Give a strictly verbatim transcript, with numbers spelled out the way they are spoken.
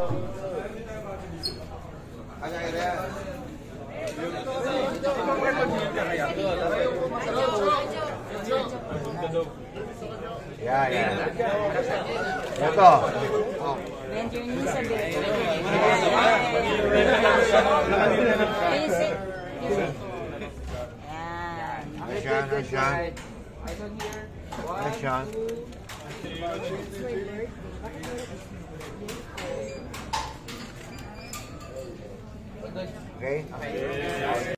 Yeah, yeah. Ito. Bend your knees a bit. Can you sit? Yan. Nice shot, nice shot. Nice shot. Okay? Okay.